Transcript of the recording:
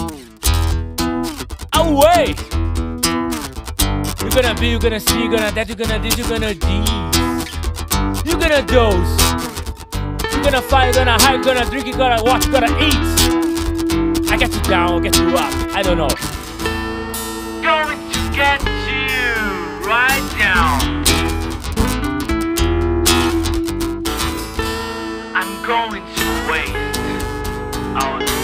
Away. You're gonna be, you're gonna see, you're gonna that, you're gonna this, you're gonna these. You're gonna dose. You're gonna fight, you're gonna hype, you're gonna drink, you're gonna watch, you're gonna eat. I get you down, I'll get you up. I don't know. Going to get you right down. I'm going to waste our